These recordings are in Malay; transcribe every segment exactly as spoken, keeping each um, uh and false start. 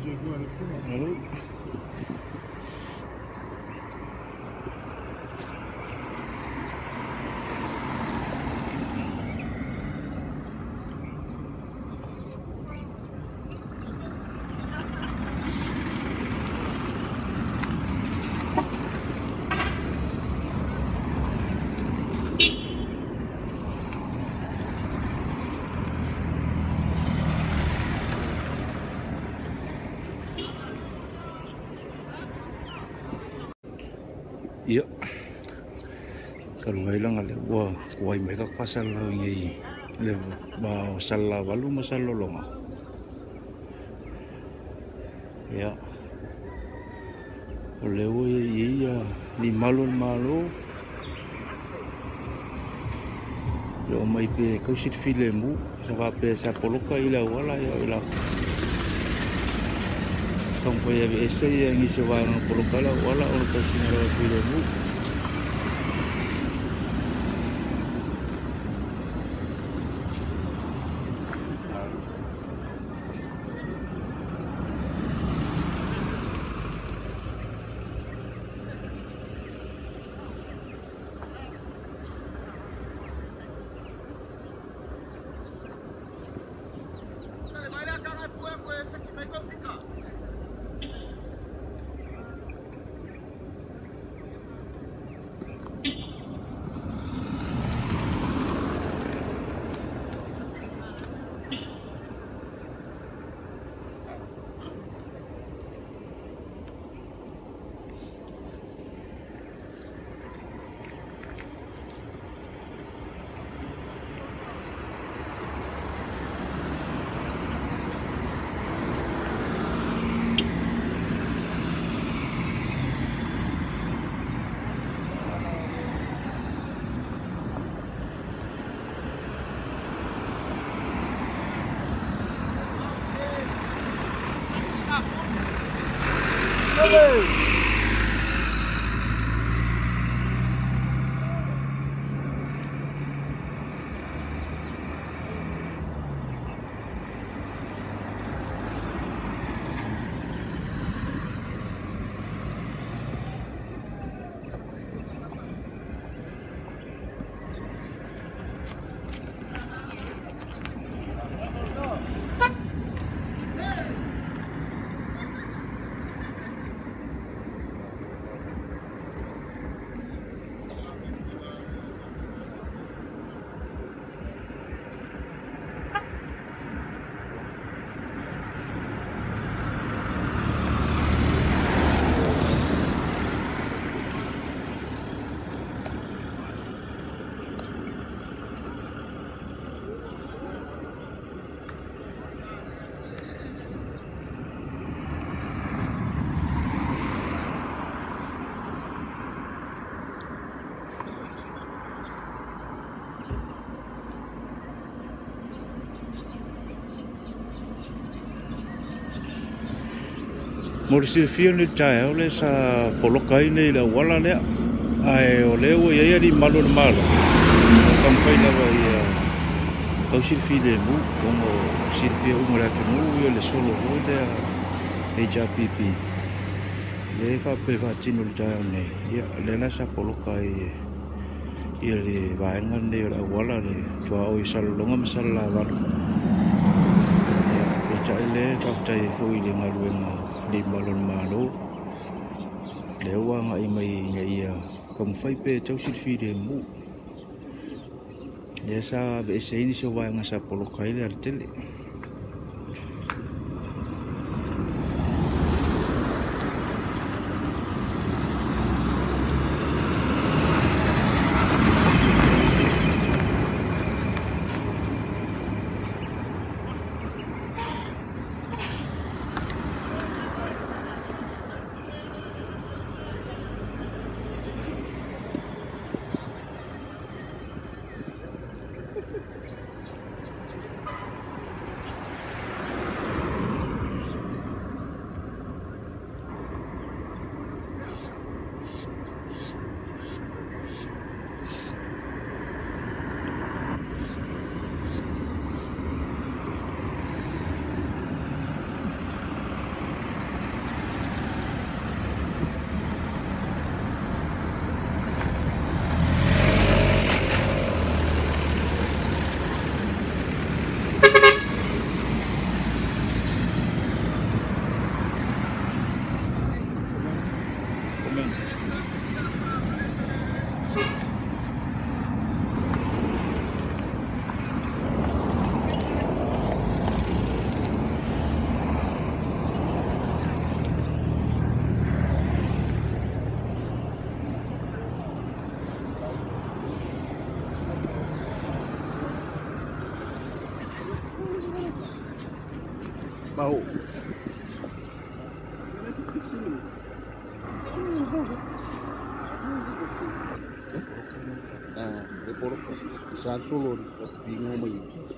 Lalu iya, kalau nggak hilang ada, wah, kuai mereka pasal lagi, le, bah salah balu masalah lolong, ya, oleh wo iya, di malu malu, lo mai pe kau sit filemu, sebab pe sa poloka ila wala ya ila, kau paya biasa yang isi warna poloka la wala orang kau sinara filemu. Morisi fia ni tai ole sa poloka ini la wala le ai ole o ia di malu malu kampai na wa ia kau silfi le mu como silfi o mora que mu le solo o de e ja pipi le fa pe fa tino le tai ne ia le na sa poloka i ia le vaenga ne la wala le tua o isa longa masala walu ia tai le taftai fo i le ngaluenga di balon malo lewa nga imai nga ia kam fai pe tau silfi de mu desa be se ini so wa nga sa poloka ile artele Kau. Ah, report besar Solo bingung mai.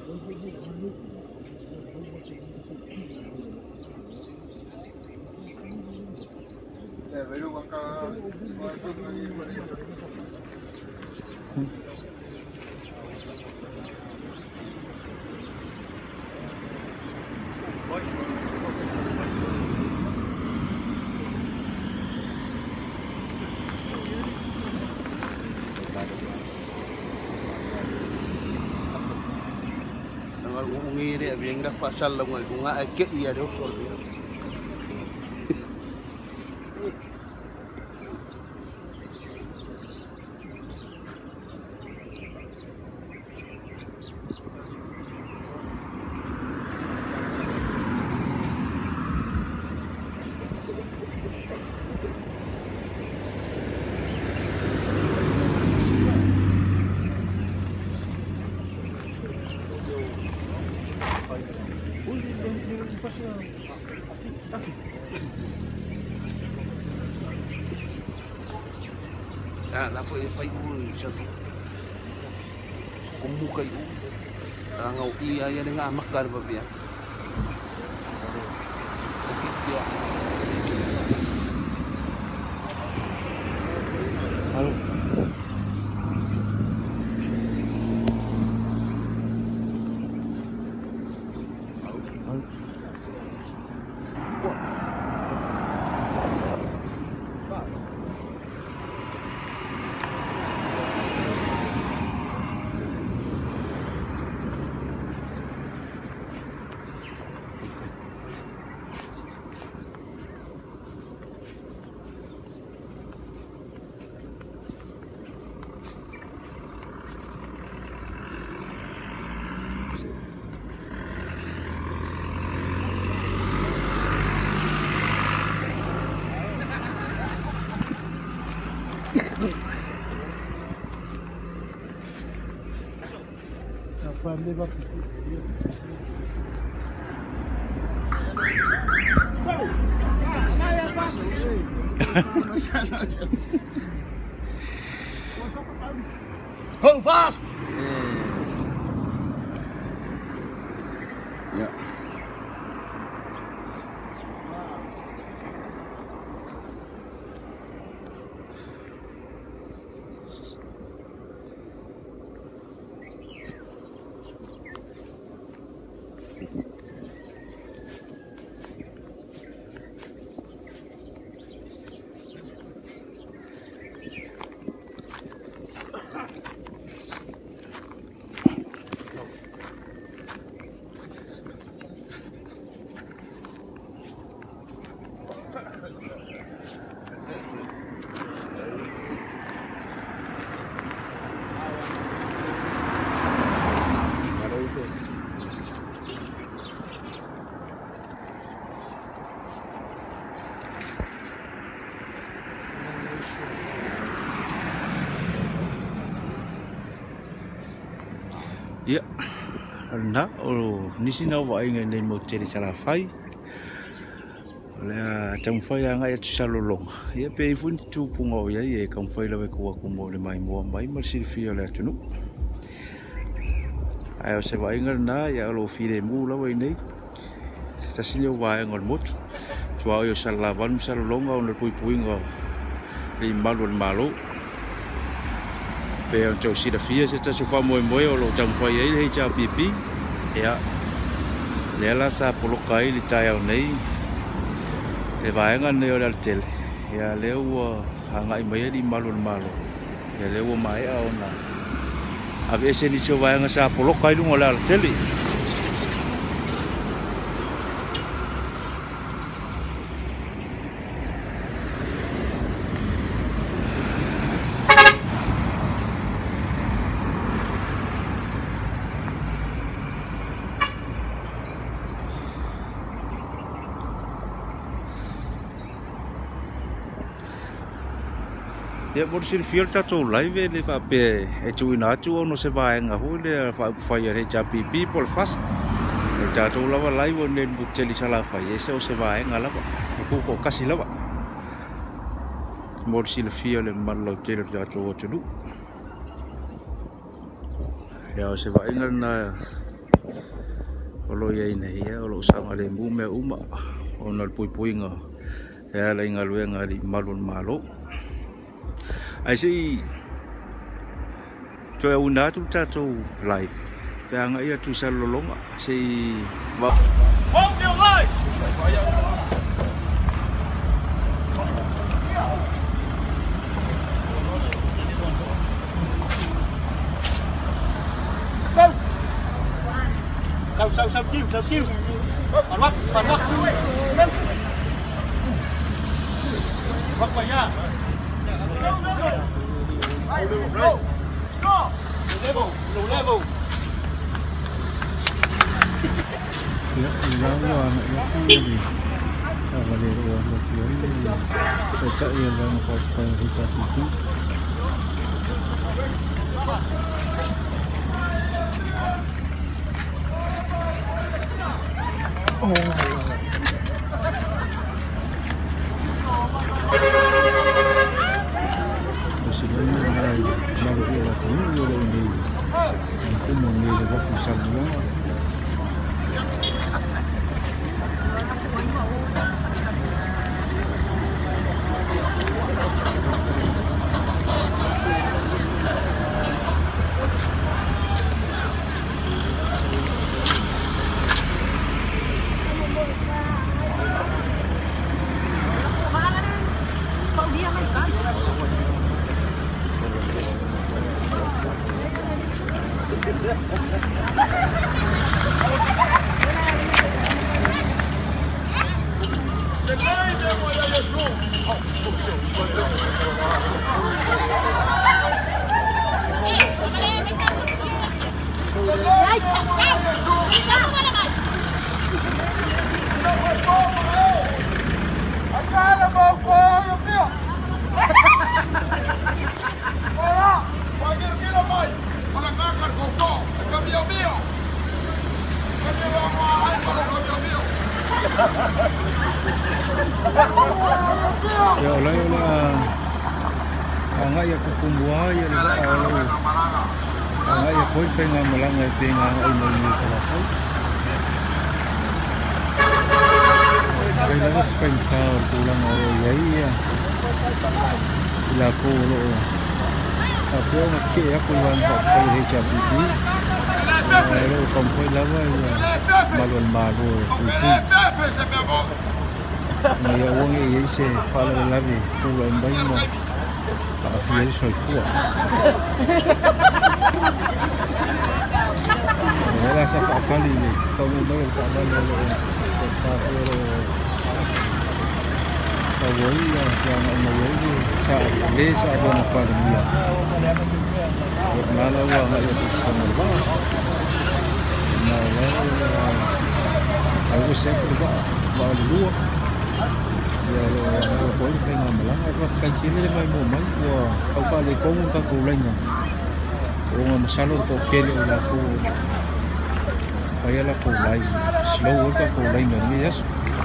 Eh, baru makan. Nangal ungi dia biang dah pasal lah ngal bunga akek iya dia usol. Ah, lá foi foi o já como kayo ngau iya ya dengan makar babia halo apa ambil bak Hold fast. Ya. Ya, na o nisi na wa inga nei mo tele sala fai. Le tam fai anga e tsalolong. Ia pe i fun tu punga o ia e kam fai la ko ko mo le mai mo mai mal sir fi le tunu. Ai o se wa inga na ya lo fi le mu la wa nei. Ta sinyo wa ngol mot. Tua yo sala van salolong o le pui pui ngo. Le malo malo. Pe o tau sira fia se tasu wha moe moe o lo tau whai ei hei tau pipi. Ea, lela sa polokai li tai au nei. Te vaenga nei o lal tele. Ea leo ua hangai mai di malo malo. Ea leo ua mai au na. Awe ese ni sio vaenga sa polokai lungo lal tele. Ya por sir fiel tato live le fa pe e tu ina tu no se va en a hole fa fa ya he ja pipi por fast Jatuh lava live on den buk celi salah fa yese o se vai ngala ba ku ko kasi lava mor sil fio le mallo celi jatuh o tudu ya o se vai ngana olo ye ina ia olo sanga le mbu me uma ona pui pui nga ya la inga lue nga di malon malo ai si to una tu jatuh live yang ia tu salolong si hold your life go sao sao kêu sao kêu bắn mắt bắn mắt bắt mày nha go go level level ya ulang ulang ya ini kalau dia ulang betul ini cocok ya dalam kotak kita itu oh sebenarnya kalau dia ini dia ini aku mau dia dapat saluran ya olah olah angay ya kukumbuha ya diba angay ya koi fay nga malangay fay nga ay malangay kalakay kaya lang spend ka tulang aro yay ya ila ko ulo tapi ang kaya ko lang kay H R B P pero kompoy lava ya malon malo kuku Maya wong e ese fala de lavi tulo en baimo para fiel soy kuat. Era sa kali ni kamu bagai kawan lo sa pero sa woi ya yang mo woi sa le sa do na pa dia. Nala wa na yo sa ba. Na la algo sempre ba ba luo. Ya lo ko ni nga malang ako kay kini may mo man wa au pa le kong ka kulay nga o nga masalo ko kele la ko kaya la kulay slow ka kulay nga yes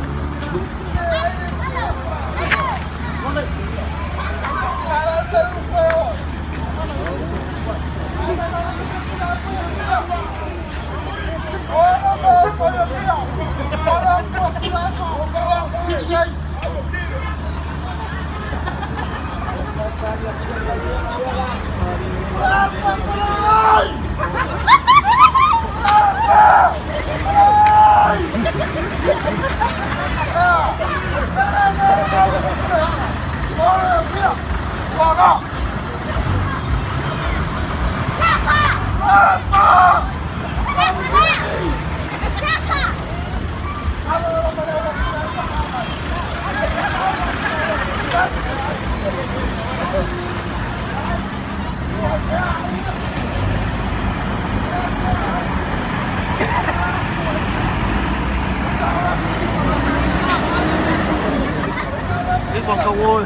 còn câu ơi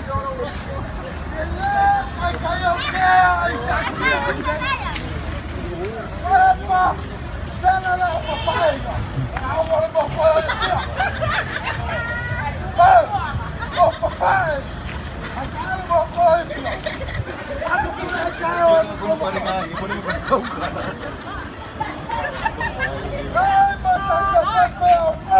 Hey,